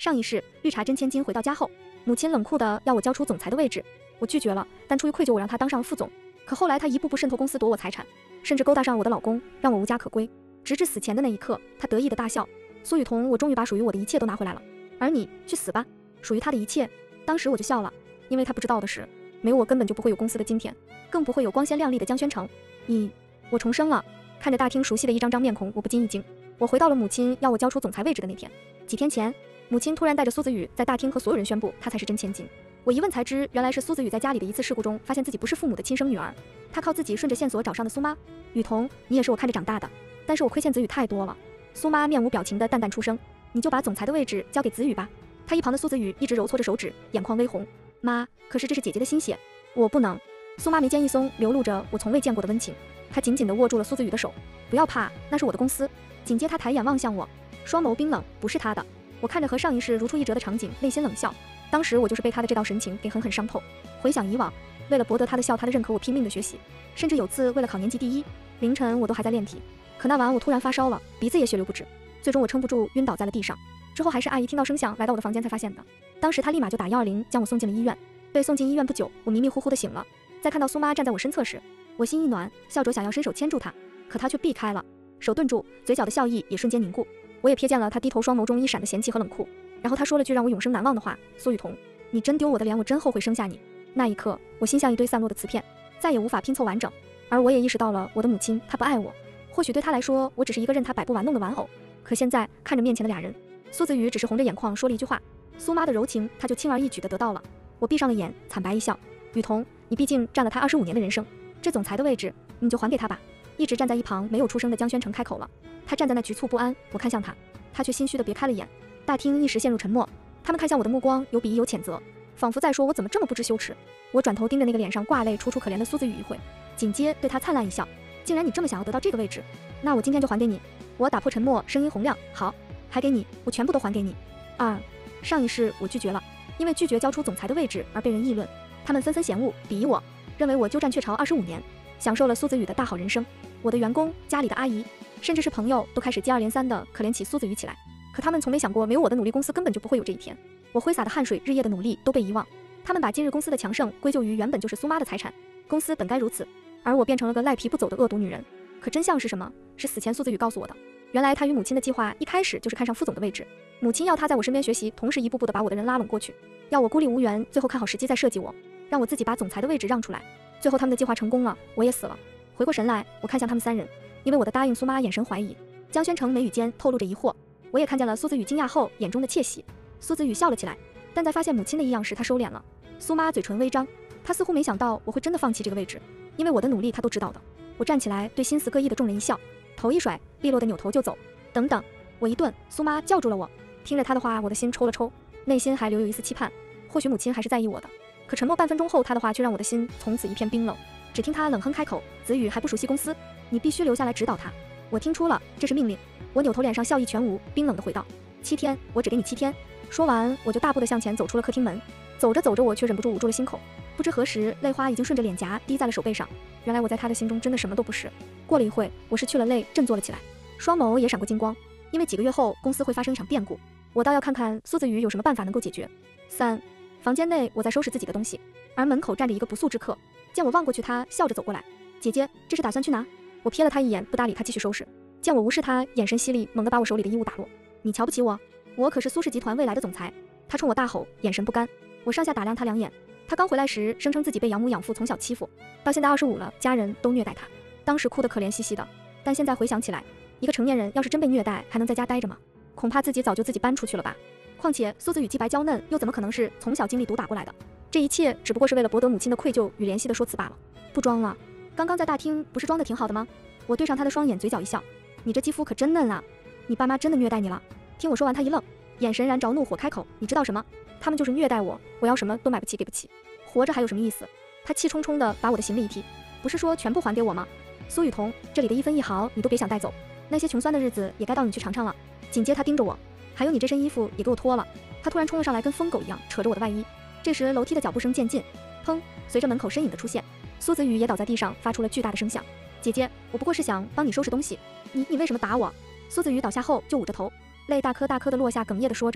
上一世，绿茶真千金回到家后，母亲冷酷地要我交出总裁的位置，我拒绝了，但出于愧疚，我让她当上了副总。可后来她一步步渗透公司夺我财产，甚至勾搭上我的老公，让我无家可归。直至死前的那一刻，她得意地大笑：“苏雨桐，我终于把属于我的一切都拿回来了，而你去死吧！属于他的一切。”当时我就笑了，因为他不知道的是，没有我根本就不会有公司的今天，更不会有光鲜亮丽的江轩城。我重生了。看着大厅熟悉的一张张面孔，我不禁一惊。我回到了母亲要我交出总裁位置的那天。几天前，母亲突然带着苏子宇在大厅和所有人宣布她才是真千金。我一问才知，原来是苏子宇在家里的一次事故中发现自己不是父母的亲生女儿，他靠自己顺着线索找上的苏妈。雨桐，你也是我看着长大的，但是我亏欠子宇太多了。苏妈面无表情的淡淡出声：“你就把总裁的位置交给子宇吧。”他一旁的苏子宇一直揉搓着手指，眼眶微红。妈，可是这是姐姐的心血，我不能。苏妈眉间一松，流露着我从未见过的温情。她紧紧地握住了苏子宇的手，不要怕，那是我的公司。紧接她抬眼望向我，双眸冰冷，不是他的。我看着和上一世如出一辙的场景，内心冷笑。当时我就是被他的这道神情给狠狠伤透。回想以往，为了博得他的笑，他的认可，我拼命的学习，甚至有次为了考年级第一，凌晨我都还在练题。可那晚我突然发烧了，鼻子也血流不止，最终我撑不住晕倒在了地上。之后还是阿姨听到声响来到我的房间才发现的。当时她立马就打120将我送进了医院。被送进医院不久，我迷迷糊糊的醒了。在看到苏妈站在我身侧时，我心一暖，笑着想要伸手牵住她，可她却避开了，手顿住，嘴角的笑意也瞬间凝固。我也瞥见了她低头双眸中一闪的嫌弃和冷酷，然后她说了句让我永生难忘的话：“苏雨桐，你真丢我的脸，我真后悔生下你。”那一刻，我心像一堆散落的瓷片，再也无法拼凑完整。而我也意识到了我的母亲，她不爱我。或许对她来说，我只是一个任她摆布玩弄的玩偶。可现在看着面前的俩人，苏子宇只是红着眼眶说了一句话，苏妈的柔情，她就轻而易举地得到了。我闭上了眼，惨白一笑：“雨桐，你毕竟占了他25年的人生，这总裁的位置，你就还给他吧。”一直站在一旁没有出声的江轩成开口了，他站在那局促不安，我看向他，他却心虚地别开了眼。大厅一时陷入沉默，他们看向我的目光有鄙夷有谴责，仿佛在说我怎么这么不知羞耻。我转头盯着那个脸上挂泪楚楚可怜的苏子宇一会，紧接对他灿烂一笑：“既然你这么想要得到这个位置，那我今天就还给你。”我打破沉默，声音洪亮：“好，还给你，我全部都还给你。”上一世我拒绝了，因为拒绝交出总裁的位置而被人议论，他们纷纷嫌恶鄙夷我，认为我鸠占鹊巢25年，享受了苏子宇的大好人生。我的员工、家里的阿姨，甚至是朋友都开始接二连三的可怜起苏子宇起来。可他们从没想过，没有我的努力，公司根本就不会有这一天。我挥洒的汗水、日夜的努力都被遗忘，他们把今日公司的强盛归咎于原本就是苏妈的财产，公司本该如此，而我变成了个赖皮不走的恶毒女人。可真相是什么？是死前苏子宇告诉我的。原来他与母亲的计划一开始就是看上副总的位置，母亲要他在我身边学习，同时一步步的把我的人拉拢过去，要我孤立无援，最后看好时机再设计我，让我自己把总裁的位置让出来。最后他们的计划成功了，我也死了。回过神来，我看向他们三人，因为我的答应，苏妈眼神怀疑，江轩成眉宇间透露着疑惑，我也看见了苏子宇惊讶后眼中的窃喜。苏子宇笑了起来，但在发现母亲的异样时，他收敛了。苏妈嘴唇微张，她似乎没想到我会真的放弃这个位置，因为我的努力她都知道的。我站起来，对心思各异的众人一笑，头一甩，利落的扭头就走。等等，我一顿，苏妈叫住了我。听着她的话，我的心抽了抽，内心还留有一丝期盼，或许母亲还是在意我的。可沉默半分钟后，她的话却让我的心从此一片冰冷。只听她冷哼开口：“子宇还不熟悉公司，你必须留下来指导他。”我听出了，这是命令。我扭头，脸上笑意全无，冰冷地回道：“7天，我只给你7天。”说完，我就大步地向前走出了客厅门。走着走着，我却忍不住捂住了心口，不知何时，泪花已经顺着脸颊滴在了手背上。原来我在他的心中真的什么都不是。过了一会，我失去了泪，振作了起来，双眸也闪过金光。因为几个月后公司会发生一场变故，我倒要看看苏子宇有什么办法能够解决。房间内，我在收拾自己的东西，而门口站着一个不速之客。见我望过去，他笑着走过来：“姐姐，这是打算去哪？”我瞥了他一眼，不搭理他，继续收拾。见我无视他，眼神犀利，猛地把我手里的衣物打落：“你瞧不起我？我可是苏氏集团未来的总裁！”他冲我大吼，眼神不甘。我上下打量他2眼。他刚回来时声称自己被养母养父从小欺负，到现在25了，家人都虐待他，当时哭得可怜兮兮的。但现在回想起来，一个成年人要是真被虐待，还能在家待着吗？恐怕自己早就自己搬出去了吧。况且苏子宇既白娇嫩，又怎么可能是从小经历毒打过来的？这一切只不过是为了博得母亲的愧疚与怜惜的说辞罢了。不装了，刚刚在大厅不是装得挺好的吗？我对上他的双眼，嘴角一笑：“你这肌肤可真嫩啊，你爸妈真的虐待你了？”听我说完，他一愣，眼神燃着怒火，开口：“你知道什么？他们就是虐待我，我要什么都买不起给不起，活着还有什么意思？”他气冲冲地把我的行李一提：“不是说全部还给我吗？苏雨桐，这里的1分1毫你都别想带走，那些穷酸的日子也该到你去尝尝了。”紧接他盯着我：“还有你这身衣服也给我脱了。”他突然冲了上来，跟疯狗一样扯着我的外衣。这时楼梯的脚步声渐近，砰！随着门口身影的出现，苏子宇也倒在地上，发出了巨大的声响。“姐姐，我不过是想帮你收拾东西，你为什么打我？”苏子宇倒下后就捂着头，泪大颗大颗的落下，哽咽地说着：“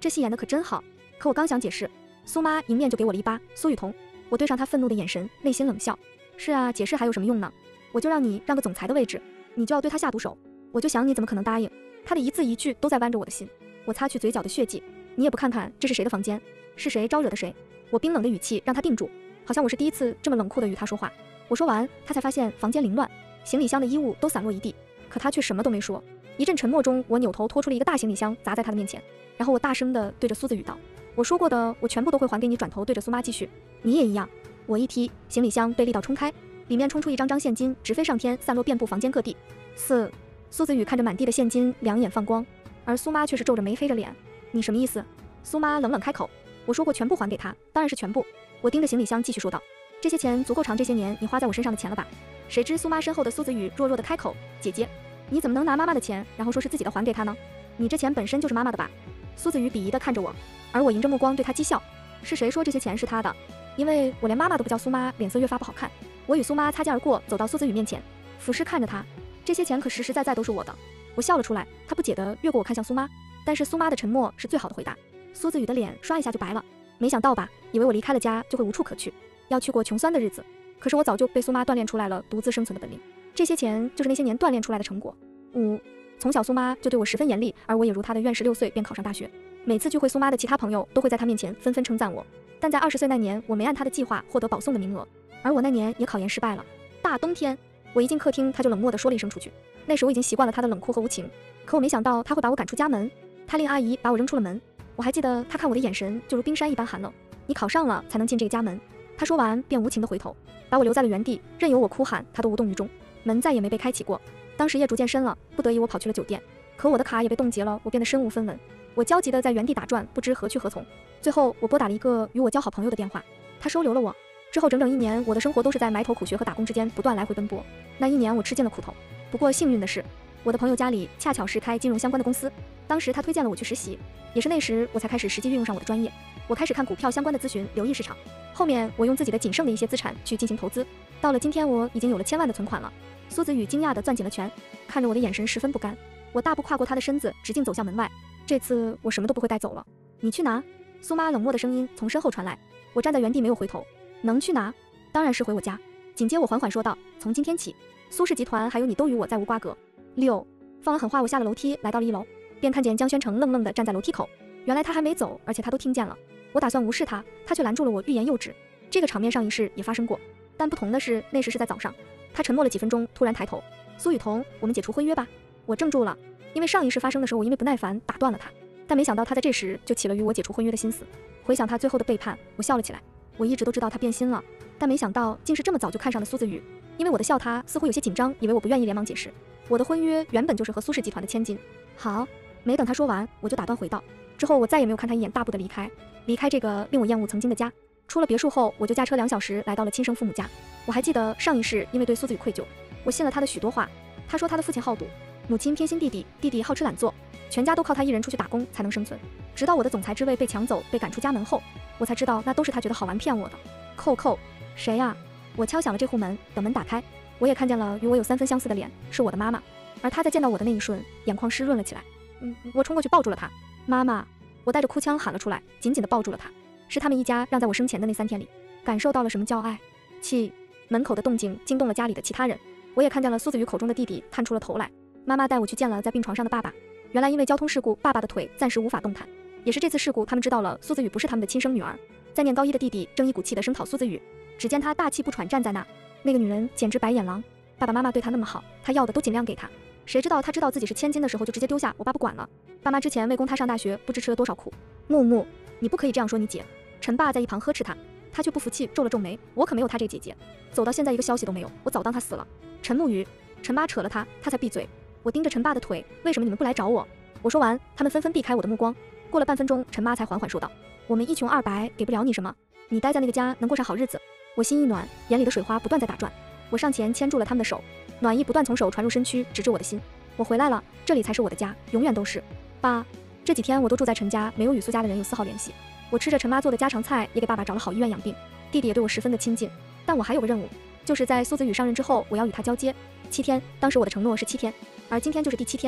这戏演的可真好。可我刚想解释，苏妈迎面就给我了一巴。苏雨桐，我对上她愤怒的眼神，内心冷笑。是啊，解释还有什么用呢？我就让你让个总裁的位置，你就要对他下毒手，我就想你怎么可能答应？他的一字一句都在剜着我的心。我擦去嘴角的血迹，你也不看看这是谁的房间，是谁招惹的谁？我冰冷的语气让他定住，好像我是第一次这么冷酷的与他说话。我说完，他才发现房间凌乱，行李箱的衣物都散落一地，可他却什么都没说。一阵沉默中，我扭头拖出了一个大行李箱砸在他的面前，然后我大声地对着苏子宇道：我说过的，我全部都会还给你。转头对着苏妈继续，你也一样。我一踢，行李箱被力道冲开，里面冲出一张张现金，直飞上天，散落遍布房间各地。苏子宇看着满地的现金，两眼放光，而苏妈却是皱着眉黑着脸。你什么意思？苏妈冷冷开口。我说过全部还给他，当然是全部。我盯着行李箱继续说道，这些钱足够偿这些年你花在我身上的钱了吧？谁知苏妈身后的苏子宇弱弱的开口，姐姐，你怎么能拿妈妈的钱，然后说是自己的还给他呢？你这钱本身就是妈妈的吧？苏子宇鄙夷地看着我，而我迎着目光对他讥笑。是谁说这些钱是他的？因为我连妈妈都不叫。苏妈脸色越发不好看。我与苏妈擦肩而过，走到苏子宇面前，俯视看着他，这些钱可实实在在都是我的。我笑了出来，他不解地越过我看向苏妈，但是苏妈的沉默是最好的回答。苏子宇的脸刷一下就白了，没想到吧，以为我离开了家就会无处可去，要去过穷酸的日子。可是我早就被苏妈锻炼出来了独自生存的本领，这些钱就是那些年锻炼出来的成果。从小苏妈就对我十分严厉，而我也如她的愿16岁便考上大学。每次聚会，苏妈的其他朋友都会在她面前纷纷称赞我，但在20岁那年，我没按她的计划获得保送的名额，而我那年也考研失败了。大冬天，我一进客厅，她就冷漠地说了一声出去。那时我已经习惯了她的冷酷和无情，可我没想到她会把我赶出家门。她令阿姨把我扔出了门，我还记得她看我的眼神就如冰山一般寒冷。你考上了才能进这个家门。她说完便无情地回头，把我留在了原地，任由我哭喊，她都无动于衷。门再也没被开启过。当时夜逐渐深了，不得已我跑去了酒店，可我的卡也被冻结了，我变得身无分文。我焦急地在原地打转，不知何去何从。最后我拨打了一个与我交好朋友的电话，他收留了我。之后整整1年，我的生活都是在埋头苦学和打工之间不断来回奔波。那1年我吃尽了苦头，不过幸运的是，我的朋友家里恰巧是开金融相关的公司，当时他推荐了我去实习，也是那时我才开始实际运用上我的专业。我开始看股票相关的咨询，留意市场。后面我用自己的仅剩的一些资产去进行投资，到了今天我已经有了1000万的存款了。苏子宇惊讶地攥紧了拳，看着我的眼神十分不甘。我大步跨过他的身子，直径走向门外。这次我什么都不会带走了。你去哪？苏妈冷漠的声音从身后传来。我站在原地没有回头。能去哪？当然是回我家。紧接我缓缓说道，从今天起，苏氏集团还有你都与我再无瓜葛。放完狠话，我下了楼梯，来到了1楼，便看见江轩成愣愣地站在楼梯口。原来他还没走，而且他都听见了。我打算无视他，他却拦住了我，欲言又止。这个场面上一世也发生过，但不同的是，那时是在早上。他沉默了几分钟，突然抬头，苏雨桐，我们解除婚约吧。我怔住了，因为上一世发生的时候，我因为不耐烦打断了他，但没想到他在这时就起了与我解除婚约的心思。回想他最后的背叛，我笑了起来。我一直都知道他变心了，但没想到竟是这么早就看上了苏子宇。因为我的笑，他似乎有些紧张，以为我不愿意，连忙解释，我的婚约原本就是和苏氏集团的千金。好，没等他说完，我就打断回道，之后我再也没有看他一眼，大步的离开这个令我厌恶曾经的家。出了别墅后，我就驾车2小时来到了亲生父母家。我还记得上一世因为对苏子宇愧疚，我信了他的许多话。他说他的父亲好赌，母亲偏心弟弟，弟弟好吃懒做，全家都靠他一人出去打工才能生存。直到我的总裁之位被抢走，被赶出家门后，我才知道那都是他觉得好玩骗我的。扣，谁呀？我敲响了这户门，等门打开，我也看见了与我有3分相似的脸，是我的妈妈。而她在见到我的那一瞬，眼眶湿润了起来。我冲过去抱住了她。妈妈，我带着哭腔喊了出来，紧紧地抱住了她。是他们一家让在我生前的那3天里，感受到了什么叫爱。门口的动静惊动了家里的其他人，我也看见了苏子宇口中的弟弟探出了头来。妈妈带我去见了在病床上的爸爸，原来因为交通事故，爸爸的腿暂时无法动弹。也是这次事故，他们知道了苏子宇不是他们的亲生女儿。在念高1的弟弟正一股气地声讨苏子宇，只见他大气不喘站在那，那个女人简直白眼狼。爸爸妈妈对他那么好，他要的都尽量给他。谁知道他知道自己是千金的时候，就直接丢下我爸不管了。爸妈之前为供他上大学，不知吃了多少苦。木，你不可以这样说你姐。陈爸在一旁呵斥他却不服气，皱了皱眉。我可没有他这姐姐，走到现在一个消息都没有，我早当他死了。陈木鱼，陈妈扯了他才闭嘴。我盯着陈爸的腿，为什么你们不来找我？我说完，他们纷纷避开我的目光。过了半分钟，陈妈才缓缓说道，我们一穷二白，给不了你什么，你待在那个家能过上好日子。我心一暖，眼里的水花不断在打转。我上前牵住了他们的手，暖意不断从手传入身躯，直至我的心。我回来了，这里才是我的家，永远都是。爸，这几天我都住在陈家，没有与苏家的人有丝毫联系。我吃着陈妈做的家常菜，也给爸爸找了好医院养病。弟弟也对我十分的亲近，但我还有个任务，就是在苏子宇上任之后，我要与他交接7天。当时我的承诺是7天，而今天就是第7天。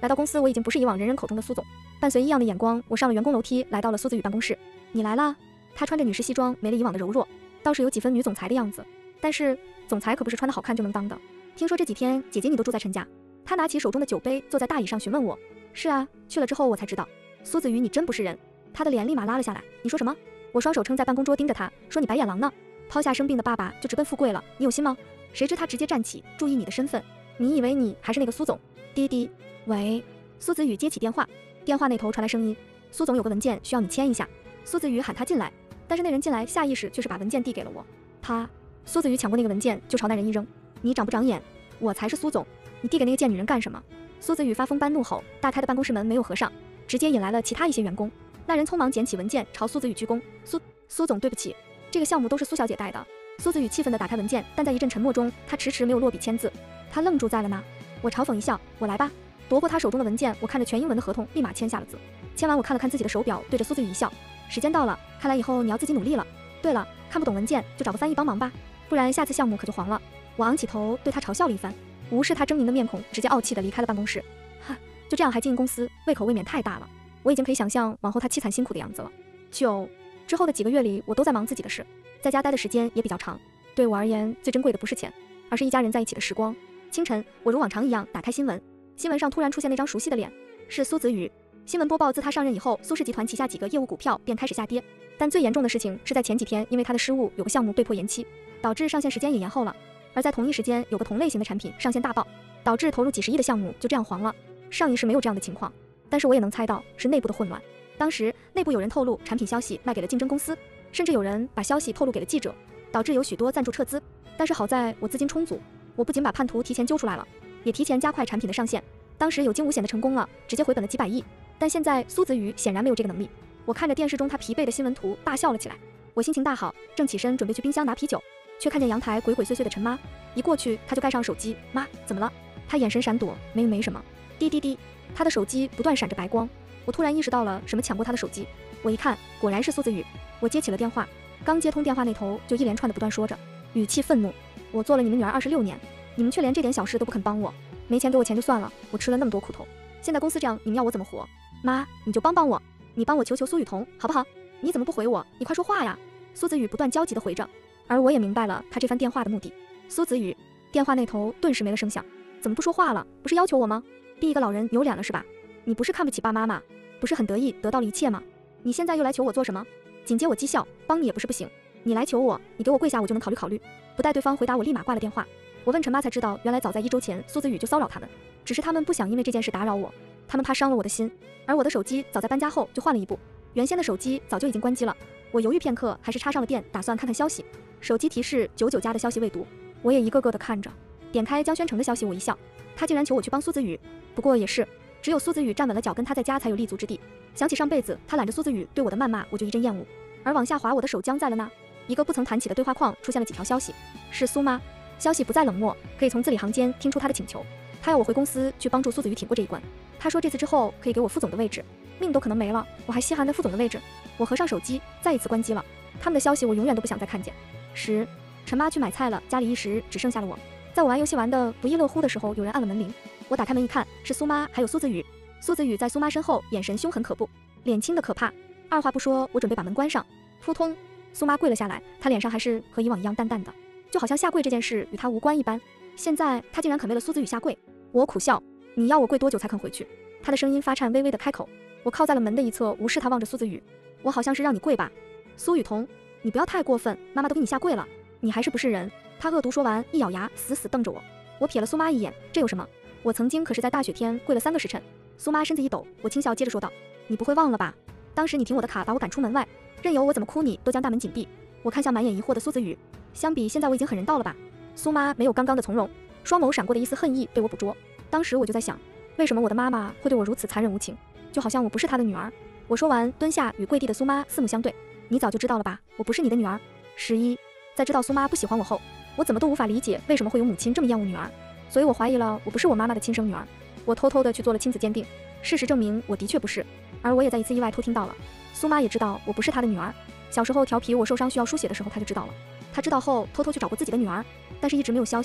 来到公司，我已经不是以往人人口中的苏总。伴随异样的眼光，我上了员工楼梯，来到了苏子宇办公室。你来了。他穿着女士西装，没了以往的柔弱，倒是有几分女总裁的样子。但是总裁可不是穿得好看就能当的。听说这几天姐姐你都住在陈家。他拿起手中的酒杯，坐在大椅上询问我。是啊，去了之后我才知道。苏子瑜，你真不是人。他的脸立马拉了下来。你说什么？我双手撑在办公桌盯着他，说你白眼狼呢？抛下生病的爸爸就直奔富贵了，你有心吗？谁知他直接站起，注意你的身份。你以为你还是那个苏总？滴滴，喂。苏子宇接起电话，电话那头传来声音，苏总有个文件需要你签一下。苏子宇喊他进来，但是那人进来下意识却是把文件递给了我。苏子宇抢过那个文件就朝那人一扔，你长不长眼？我才是苏总，你递给那个贱女人干什么？苏子宇发疯般怒吼，大开的办公室门没有合上，直接引来了其他一些员工。那人匆忙捡起文件朝苏子宇鞠躬，苏总对不起，这个项目都是苏小姐带的。苏子宇气愤地打开文件，但在一阵沉默中，他迟迟没有落笔签字。他愣住在了那。我嘲讽一笑，我来吧。夺过他手中的文件，我看着全英文的合同，立马签下了字。签完，我看了看自己的手表，对着苏子宇一笑，时间到了，看来以后你要自己努力了。对了，看不懂文件就找个翻译帮忙吧，不然下次项目可就黄了。我昂起头对他嘲笑了一番，无视他狰狞的面孔，直接傲气地离开了办公室。就这样还经营公司，胃口未免太大了。我已经可以想象往后他凄惨辛苦的样子了。之后的几个月里，我都在忙自己的事，在家待的时间也比较长。对我而言，最珍贵的不是钱，而是一家人在一起的时光。清晨，我如往常一样打开新闻，新闻上突然出现那张熟悉的脸，是苏子宇。新闻播报，自他上任以后，苏氏集团旗下几个业务股票便开始下跌，但最严重的事情是在前几天，因为他的失误，有个项目被迫延期，导致上线时间也延后了。而在同一时间，有个同类型的产品上线大爆，导致投入几十亿的项目就这样黄了。上一世没有这样的情况，但是我也能猜到是内部的混乱。当时内部有人透露产品消息卖给了竞争公司，甚至有人把消息透露给了记者，导致有许多赞助撤资。但是好在我资金充足，我不仅把叛徒提前揪出来了，也提前加快产品的上线。当时有惊无险的成功了，直接回本了几百亿。但现在苏子宇显然没有这个能力。我看着电视中他疲惫的新闻图大笑了起来。我心情大好，正起身准备去冰箱拿啤酒，却看见阳台鬼鬼祟祟的陈妈。一过去他就盖上手机，妈怎么了？他眼神闪躲，没什么。滴滴滴，他的手机不断闪着白光。我突然意识到了什么抢过他的手机，我一看，果然是苏子宇。我接起了电话，刚接通电话那头就一连串的不断说着，语气愤怒。我做了你们女儿26年，你们却连这点小事都不肯帮我，没钱给我钱就算了，我吃了那么多苦头，现在公司这样，你们要我怎么活？妈，你就帮帮我，你帮我求苏雨桐好不好？你怎么不回我？你快说话呀！苏子宇不断焦急地回着，而我也明白了他这番电话的目的。苏子宇，电话那头顿时没了声响。怎么不说话了？不是要求我吗？逼一个老人有脸了是吧？你不是看不起爸妈吗？不是很得意得到了一切吗？你现在又来求我做什么？紧接我讥笑，帮你也不是不行，你来求我，你给我跪下我就能考虑。不待对方回答，我立马挂了电话。我问陈妈才知道，原来早在1周前苏子宇就骚扰他们，只是他们不想因为这件事打扰我，他们怕伤了我的心。而我的手机早在搬家后就换了一部，原先的手机早就已经关机了。我犹豫片刻，还是插上了电，打算看看消息。手机提示99家的消息未读，我也一个个的看着。点开江宣成的消息，我一笑，他竟然求我去帮苏子宇。不过也是，只有苏子宇站稳了脚跟，他在家才有立足之地。想起上辈子他揽着苏子宇对我的谩骂，我就一阵厌恶。而往下滑，我的手僵在了那一个不曾弹起的对话框，出现了几条消息，是苏妈。消息不再冷漠，可以从字里行间听出他的请求，他要我回公司去帮助苏子宇挺过这一关。他说这次之后可以给我副总的位置，命都可能没了，我还稀罕那副总的位置。我合上手机，再一次关机了。他们的消息我永远都不想再看见。陈妈去买菜了，家里一时只剩下了我。在我玩游戏玩的不亦乐乎的时候，有人按了门铃。我打开门一看，是苏妈还有苏子宇。苏子宇在苏妈身后，眼神凶狠可怖，脸青的可怕。二话不说，我准备把门关上。扑通，苏妈跪了下来，她脸上还是和以往一样淡淡的，就好像下跪这件事与她无关一般。现在她竟然肯为了苏子宇下跪。我苦笑，你要我跪多久才肯回去？她的声音发颤，微微的开口。我靠在了门的一侧，无视她望着苏子宇。我好像是让你跪吧？苏雨桐，你不要太过分，妈妈都给你下跪了，你还是不是人？她恶毒说完，一咬牙，死死瞪着我。我瞥了苏妈一眼，这有什么？我曾经可是在大雪天跪了3个时辰。苏妈身子一抖，我轻笑接着说道，你不会忘了吧？当时你停我的卡，把我赶出门外，任由我怎么哭你都将大门紧闭。我看向满眼疑惑的苏子宇，相比现在我已经很人道了吧？苏妈没有刚刚的从容，双眸闪过的一丝恨意被我捕捉。当时我就在想，为什么我的妈妈会对我如此残忍无情，就好像我不是她的女儿。我说完，蹲下与跪地的苏妈四目相对。你早就知道了吧？我不是你的女儿。在知道苏妈不喜欢我后，我怎么都无法理解为什么会有母亲这么厌恶女儿，所以我怀疑了我不是我妈妈的亲生女儿。我偷偷的去做了亲子鉴定，事实证明我的确不是。而我也在一次意外偷听到了，苏妈也知道我不是她的女儿。小时候调皮我受伤需要输血的时候，她就知道了。她知道后偷偷去找过自己的女儿，但是一直没有消息。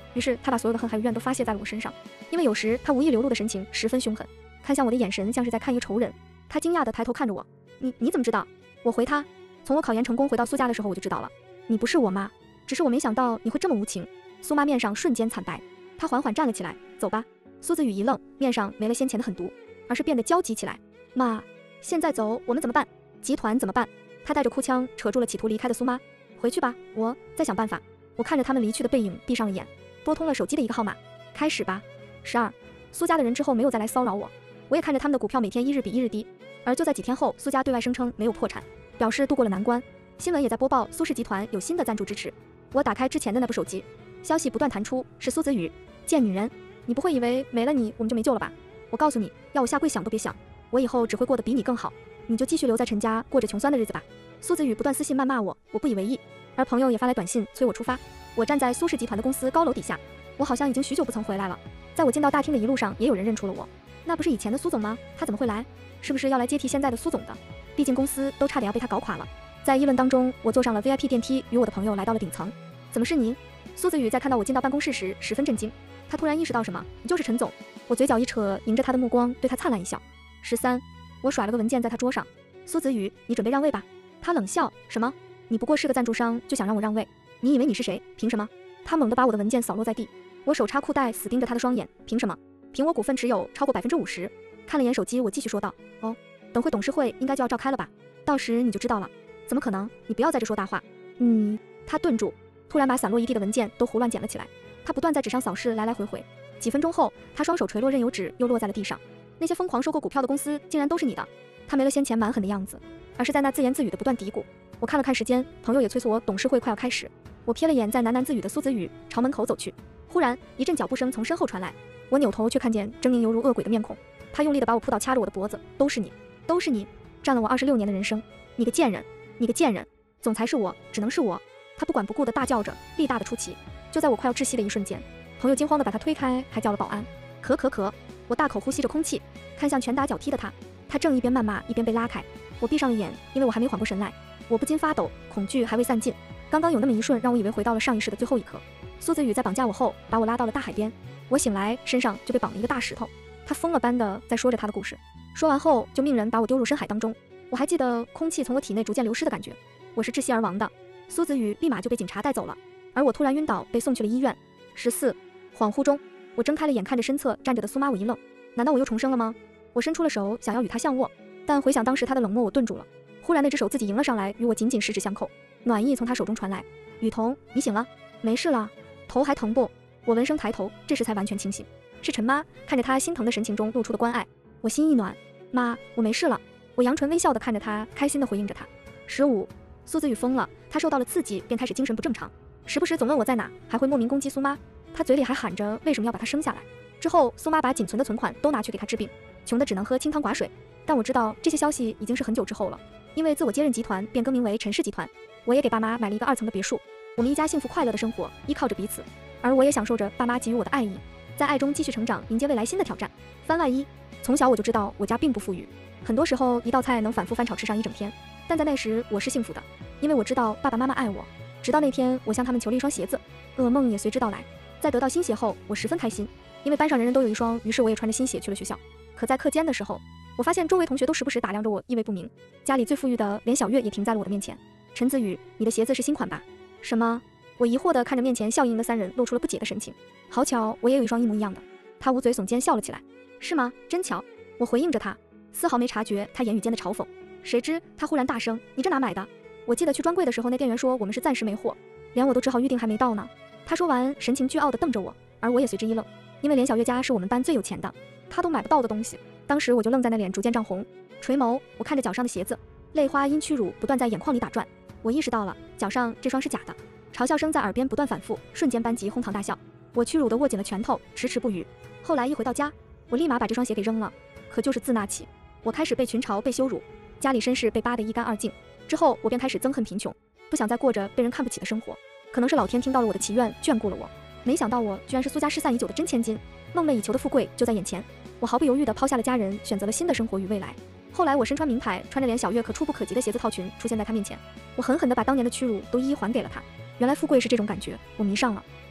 于是他把所有的恨还有怨都发泄在了我身上，因为有时他无意流露的神情十分凶狠，看向我的眼神像是在看一个仇人。他惊讶地抬头看着我，你怎么知道？我回他，从我考研成功回到苏家的时候我就知道了，你不是我妈，只是我没想到你会这么无情。苏妈面上瞬间惨白，她缓缓站了起来，走吧。苏子宇一愣，面上没了先前的狠毒，而是变得焦急起来。妈，现在走我们怎么办？集团怎么办？他带着哭腔扯住了企图离开的苏妈。回去吧，我再想办法。我看着他们离去的背影，闭上了眼，拨通了手机的一个号码。开始吧。12。苏家的人之后没有再来骚扰我，我也看着他们的股票每天一日比一日低。而就在几天后，苏家对外声称没有破产，表示度过了难关。新闻也在播报苏氏集团有新的赞助支持。我打开之前的那部手机，消息不断弹出，是苏子宇。贱女人，你不会以为没了你我们就没救了吧？我告诉你，要我下跪想都别想，我以后只会过得比你更好，你就继续留在陈家过着穷酸的日子吧。苏子宇不断私信谩骂我，我不以为意，而朋友也发来短信催我出发。我站在苏氏集团的公司高楼底下，我好像已经许久不曾回来了。在我进到大厅的一路上，也有人认出了我，那不是以前的苏总吗？他怎么会来？是不是要来接替现在的苏总的？毕竟公司都差点要被他搞垮了。在议论当中，我坐上了 VIP 电梯，与我的朋友来到了顶层。怎么是您？苏子宇在看到我进到办公室时十分震惊，他突然意识到什么，你就是陈总。我嘴角一扯，迎着他的目光对他灿烂一笑。13。我甩了个文件在他桌上。苏子宇，你准备让位吧。他冷笑，什么？你不过是个赞助商，就想让我让位？你以为你是谁？凭什么？他猛地把我的文件扫落在地。我手插裤袋，死盯着他的双眼。凭什么？凭我股份持有超过50%。看了眼手机，我继续说道，哦，等会董事会应该就要召开了吧？到时你就知道了。怎么可能？你不要在这说大话。他顿住，突然把散落一地的文件都胡乱捡了起来。他不断在纸上扫视，来来回回。几分钟后，他双手垂落，任由纸又落在了地上。那些疯狂收购股票的公司竟然都是你的。他没了先前蛮狠的样子，而是在那自言自语的不断嘀咕。我看了看时间，朋友也催促我董事会快要开始。我瞥了眼在喃喃自语的苏子宇，朝门口走去。忽然一阵脚步声从身后传来，我扭头却看见狰狞犹如恶鬼的面孔。他用力地把我扑倒，掐着我的脖子。都是你，都是你，占了我26年的人生，你个贱人，你个贱人！总裁是我，只能是我！他不管不顾地大叫着，力大的出奇。就在我快要窒息的一瞬间，朋友惊慌地把他推开，还叫了保安。咳，我大口呼吸着空气，看向拳打脚踢的他。他正一边谩骂一边被拉开。我闭上了眼，因为我还没缓过神来。我不禁发抖，恐惧还未散尽。刚刚有那么一瞬，让我以为回到了上一世的最后一刻。苏子宇在绑架我后，把我拉到了大海边。我醒来，身上就被绑了一个大石头。他疯了般的在说着他的故事，说完后就命人把我丢入深海当中。我还记得空气从我体内逐渐流失的感觉，我是窒息而亡的。苏子宇立马就被警察带走了，而我突然晕倒，被送去了医院。14。恍惚中，我睁开了眼，看着身侧站着的苏妈，我一愣，难道我又重生了吗？我伸出了手，想要与她相握，但回想当时她的冷漠，我顿住了。忽然那只手自己迎了上来，与我紧紧十指相扣，暖意从她手中传来。雨桐，你醒了？没事了？头还疼不？我闻声抬头，这时才完全清醒。是陈妈，看着她心疼的神情中露出的关爱，我心一暖。妈，我没事了。我扬唇微笑地看着她，开心地回应着她。15。苏子宇疯了，他受到了刺激，便开始精神不正常，时不时总问我在哪，还会莫名攻击苏妈。他嘴里还喊着为什么要把她生下来。之后苏妈把仅存的存款都拿去给他治病，穷得只能喝清汤寡水。但我知道这些消息已经是很久之后了，因为自我接任集团便更名为陈氏集团。我也给爸妈买了一个2层的别墅，我们一家幸福快乐的生活，依靠着彼此，而我也享受着爸妈给予我的爱意，在爱中继续成长，迎接未来新的挑战。番外1，从小我就知道我家并不富裕，很多时候一道菜能反复翻炒吃上一整天，但在那时我是幸福的，因为我知道爸爸妈妈爱我。直到那天我向他们求了一双鞋子，噩梦也随之到来。在得到新鞋后，我十分开心，因为班上人人都有一双，于是我也穿着新鞋去了学校。可在课间的时候，我发现周围同学都时不时打量着我，意味不明。家里最富裕的连小月也停在了我的面前。陈子宇，你的鞋子是新款吧？什么？我疑惑地看着面前笑盈盈的3人，露出了不解的神情。好巧，我也有一双一模一样的。他捂嘴耸肩笑了起来。是吗？真巧。我回应着他，丝毫没察觉他言语间的嘲讽。谁知他忽然大声，你这哪买的？我记得去专柜的时候，那店员说我们是暂时没货，连我都只好预定还没到呢。他说完，神情倨傲地瞪着我，而我也随之一愣，因为连小月家是我们班最有钱的，他都买不到的东西。当时我就愣在那，脸逐渐涨红，垂眸，我看着脚上的鞋子，泪花因屈辱不断在眼眶里打转。我意识到了，脚上这双是假的。嘲笑声在耳边不断反复，瞬间班级哄堂大笑。我屈辱地握紧了拳头，迟迟不语。后来一回到家，我立马把这双鞋给扔了。可就是自那起，我开始被群嘲，被羞辱，家里身世被扒得一干二净。之后我便开始憎恨贫穷，不想再过着被人看不起的生活。可能是老天听到了我的祈愿，眷顾了我。没想到我居然是苏家失散已久的真千金，梦寐以求的富贵就在眼前。我毫不犹豫地抛下了家人，选择了新的生活与未来。后来我身穿名牌，穿着连小月可触不可及的鞋子套裙出现在他面前，我狠狠地把当年的屈辱都一一还给了他。原来富贵是这种感觉，我迷上了。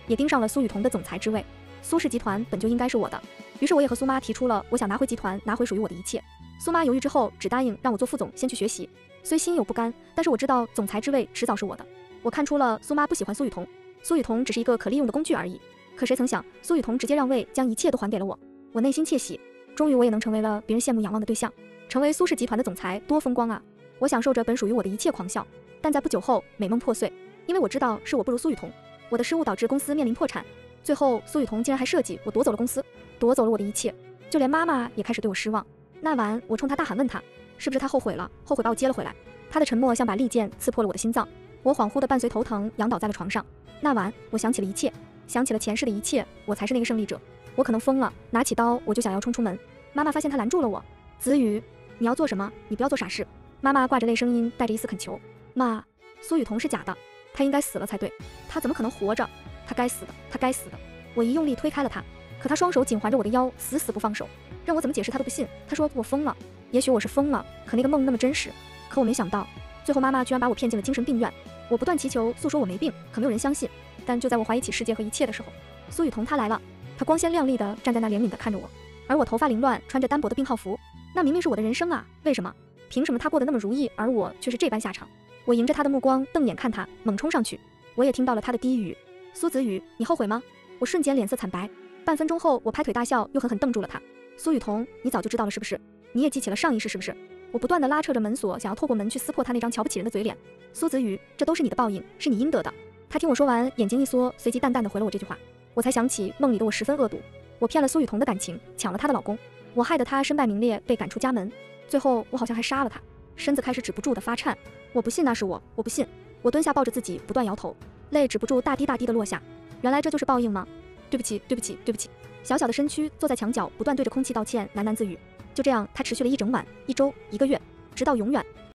也盯上了苏雨桐的总裁之位。苏氏集团本就应该是我的，于是我也和苏妈提出了我想拿回集团，拿回属于我的一切。苏妈犹豫之后，只答应让我做副总，先去学习。虽心有不甘，但是我知道总裁之位迟早是我的。我看出了苏妈不喜欢苏雨桐，苏雨桐只是一个可利用的工具而已。可谁曾想，苏雨桐直接让位，将一切都还给了我。我内心窃喜，终于我也能成为了别人羡慕仰望的对象，成为苏氏集团的总裁，多风光啊！我享受着本属于我的一切狂笑，但在不久后，美梦破碎，因为我知道是我不如苏雨桐，我的失误导致公司面临破产。最后，苏雨桐竟然还设计我夺走了公司，夺走了我的一切，就连妈妈也开始对我失望。那晚，我冲她大喊，问她是不是她后悔了，后悔把我接了回来。她的沉默像把利剑刺破了我的心脏，我恍惚的伴随头疼仰倒在了床上。那晚，我想起了一切，想起了前世的一切，我才是那个胜利者。我可能疯了，拿起刀我就想要冲出门。妈妈发现她拦住了我，子宇，你要做什么？你不要做傻事。妈妈挂着泪，声音带着一丝恳求。妈，苏雨桐是假的，她应该死了才对，她怎么可能活着？她该死的，她该死的！我一用力推开了她，可她双手紧环着我的腰，死死不放手，让我怎么解释她都不信。她说我疯了，也许我是疯了，可那个梦那么真实。可我没想到，最后妈妈居然把我骗进了精神病院。我不断祈求诉说我没病，可没有人相信。但就在我怀疑起世界和一切的时候，苏雨桐她来了，她光鲜亮丽的站在那怜悯的看着我，而我头发凌乱，穿着单薄的病号服。那明明是我的人生啊，为什么？凭什么她过得那么如意，而我却是这般下场？我迎着她的目光瞪眼看她，猛冲上去。我也听到了她的低语：苏子宇，你后悔吗？我瞬间脸色惨白。半分钟后，我拍腿大笑，又狠狠瞪住了她。苏雨桐，你早就知道了是不是？你也记起了上一世是不是？我不断地拉扯着门锁，想要透过门去撕破她那张瞧不起人的嘴脸。苏子宇，这都是你的报应，是你应得的。她听我说完，眼睛一缩，随即淡淡地回了我这句话。我才想起梦里的我十分恶毒，我骗了苏雨桐的感情，抢了她的老公，我害得她身败名裂，被赶出家门。最后我好像还杀了她，身子开始止不住地发颤。我不信那是我，我不信。我蹲下抱着自己，不断摇头，泪止不住大滴大滴地落下。原来这就是报应吗？对不起，对不起，对不起。小小的身躯坐在墙角，不断对着空气道歉，喃喃自语。就这样，他持续了一整晚、一周、1个月，直到永远。